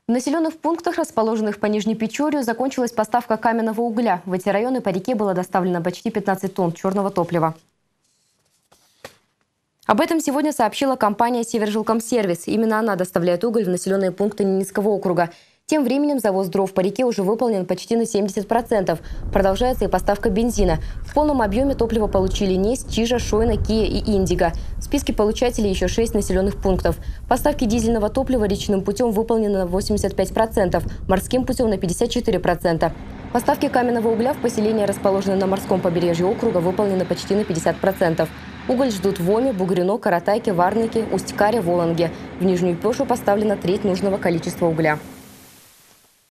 В населенных пунктах, расположенных по Нижнепечорью, закончилась поставка каменного угля. В эти районы по реке было доставлено почти 15 тонн черного топлива. Об этом сегодня сообщила компания «Севержилкомсервис». Именно она доставляет уголь в населенные пункты Ненецкого округа. Тем временем завоз дров по реке уже выполнен почти на 70%. Продолжается и поставка бензина. В полном объеме топливо получили Несь, Чижа, Шойна, Кия и Индиго. В списке получателей еще 6 населенных пунктов. Поставки дизельного топлива речным путем выполнены на 85%, морским путем на 54%. Поставки каменного угля в поселения, расположенные на морском побережье округа, выполнены почти на 50%. Уголь ждут в Оме, Бугрино, Каратайке, Варнике, Усть-Каре, Воланге. В Нижнюю Пешу поставлена треть нужного количества угля.